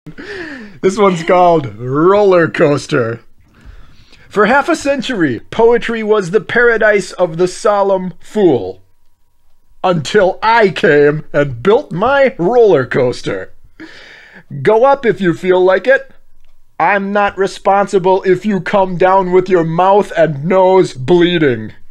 This one's called Roller Coaster. For half a century, poetry was the paradise of the solemn fool. Until I came and built my roller coaster. Go up if you feel like it. I'm not responsible if you come down with your mouth and nose bleeding.